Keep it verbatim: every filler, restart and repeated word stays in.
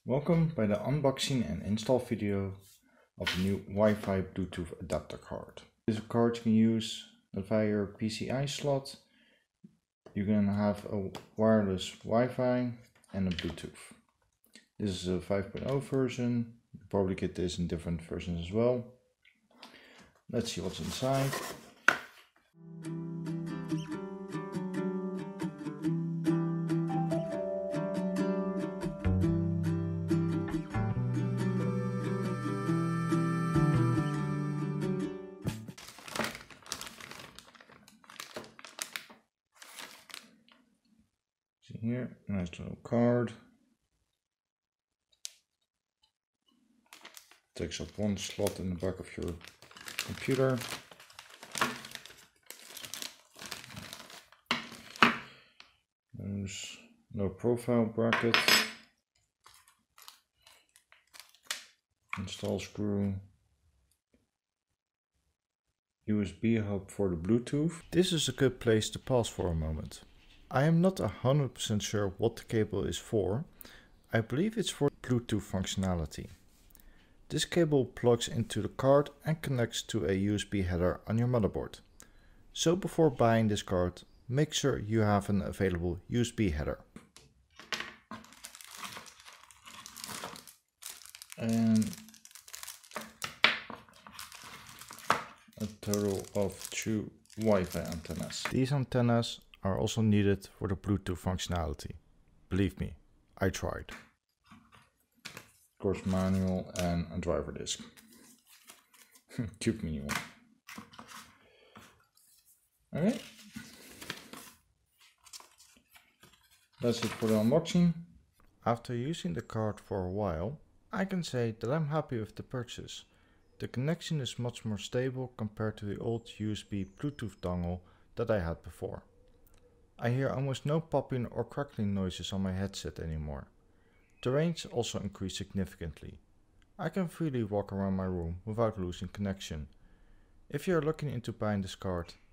Welcome by the unboxing and install video of the new Wi-Fi Bluetooth adapter card. This is a card you can use via your P C I slot. You can have a wireless Wi-Fi and a Bluetooth. This is a five point oh version. You probably get this in different versions as well. Let's see what's inside. See here, nice little card. Takes up one slot in the back of your computer. There's no profile bracket. Install screw. U S B hub for the Bluetooth. This is a good place to pause for a moment. I am not one hundred percent sure what the cable is for. I believe it's for Bluetooth functionality. This cable plugs into the card and connects to a U S B header on your motherboard. So before buying this card, make sure you have an available U S B header. And a total of two Wi-Fi antennas. These antennas are also needed for the Bluetooth functionality. Believe me, I tried. Of course, manual and a driver disc. Cute mini one. Okay. That's it for the unboxing. After using the card for a while, I can say that I'm happy with the purchase. The connection is much more stable compared to the old U S B Bluetooth dongle that I had before. I hear almost no popping or crackling noises on my headset anymore. The range also increased significantly. I can freely walk around my room without losing connection. If you are looking into buying this card,